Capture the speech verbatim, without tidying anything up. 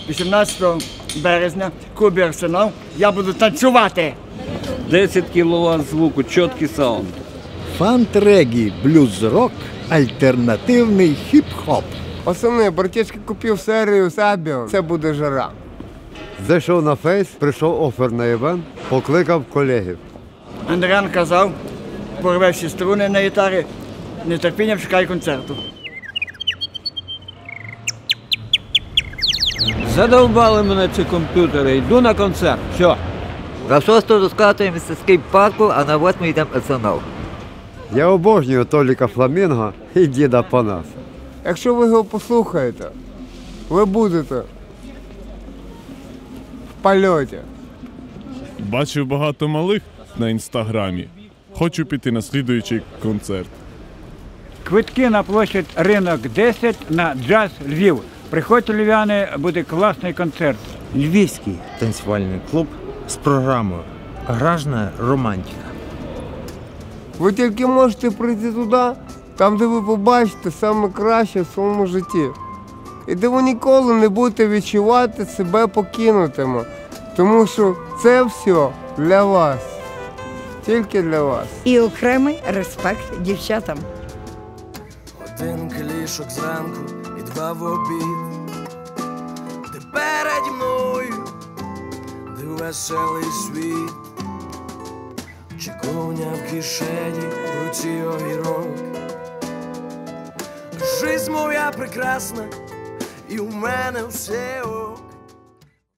вісімнадцятого березня в клубі «Арсенал» я буду танцювати. десять кіловат звуку, чіткий саунд. Фанк-регі, блюз-рок, альтернативний хіп-хоп. Пацани, братішки купив серію Сабіо, це буде жара. Зайшов на фейс, прийшов офер на івент, покликав колегів. Андріан казав, порве всі струни на гітарі, нетерпінням чекай концерту. Задовбали мене ці комп'ютери, йду на концерт, все. На шосту розкатуємося з Кейп-парку, а на восьму йдемо в Арсенал. Я обожнюю Толіка Фламінго і діда Панас. Якщо ви його послухаєте, ви будете в польоті. Бачив багато малих на інстаграмі. Хочу піти на слідуючий концерт. Квитки на площадь Ринок десять на джаз Львів. Приходьте, львів'яни, буде класний концерт. Львівський танцювальний клуб з програмою «Гаражна романтика». Ви тільки можете прийти туди, там, де ви побачите саме краще в своєму житті. І де ви ніколи не будете відчувати себе покинутими. Тому що це все для вас. Тільки для вас. І окремий респект дівчатам. Один калішок зранку і два в обід. Ти переді мною, де веселий світ. Чековня в кишені, в руці огірок. Жизнь моя прекрасна, і у мене все ок.